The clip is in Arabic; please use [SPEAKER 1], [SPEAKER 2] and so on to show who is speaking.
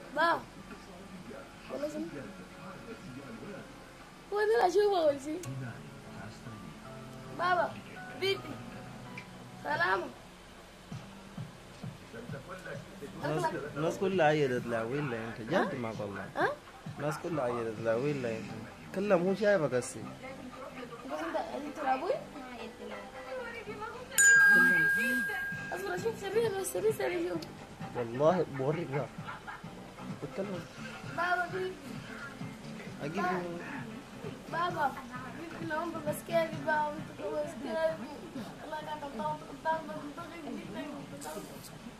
[SPEAKER 1] بابا ولا شنو؟ هو ده اللي اشوفه اول شيء. بابا بيبي سلامة.
[SPEAKER 2] الناس كلها عيدت له ولا انت جد ما والله. الناس كلها عيدت له ولا انت كلم هو شايفك هسي.
[SPEAKER 1] بس انت لابوي؟ اصبر اشوف سبيل بس سبيل شوف.
[SPEAKER 2] والله بوريك ذا بتكلم.
[SPEAKER 1] بابا بيبي
[SPEAKER 2] اجيب
[SPEAKER 1] بابا بيبي لهم بسكيري بابا بسكيري الله يعطيك الطاقة